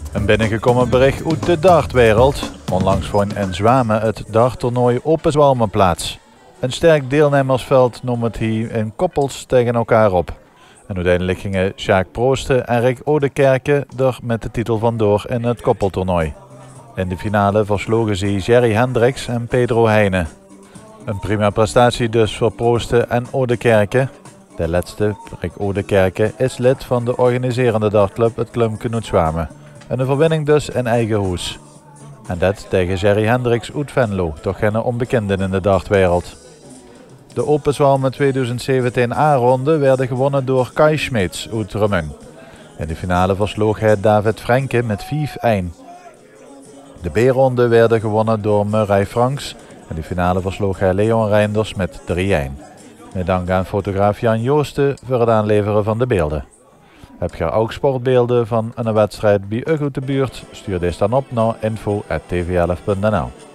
Een binnengekomen bericht uit de dartwereld. Onlangs vond in Zwamen het darttoernooi Open Zwalmen plaats. Een sterk deelnemersveld noemt het hier in koppels tegen elkaar op. En uiteindelijk gingen Sjaak Proosten en Rick Oudekerke er met de titel vandoor in het koppeltoernooi. In de finale versloegen ze Jerry Hendricks en Pedro Heijnen. Een prima prestatie dus voor Proosten en Oudekerke. De laatste, Rick Oudekerke, is lid van de organiserende dartclub het Klumpken uit Zwamen. Een overwinning dus in eigen huis. En dat tegen Jerry Hendricks uit Venlo, toch geen onbekende in de dartwereld. De Open Zwalmen 2017 A-ronde werden gewonnen door Kai Schmeets uit Rummen. In de finale versloeg hij David Frenke met 5-1. De B-ronde werden gewonnen door Murray Franks. In de finale versloeg hij Leon Reinders met 3-1. Met dank aan fotograaf Jan Joosten voor het aanleveren van de beelden. Heb je ook sportbeelden van een wedstrijd bij u uit de buurt? Stuur deze dan op naar info@tv11.nl.